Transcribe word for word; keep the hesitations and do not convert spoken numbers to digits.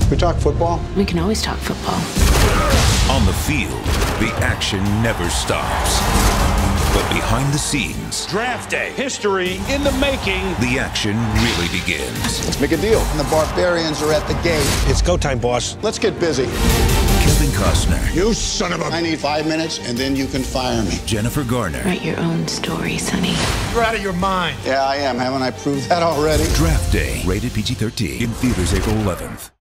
We talk football? We can always talk football. On the field, the action never stops. But behind the scenes, draft day, history in the making. The action really begins. Let's make a deal. And the barbarians are at the gate. It's go time, boss. Let's get busy. Kevin Costner. You son of a... I need five minutes, and then you can fire me. Jennifer Garner. Write your own story, Sonny. You're out of your mind. Yeah, I am. Haven't I proved that already? Draft Day. Rated P G thirteen. In theaters April eleventh.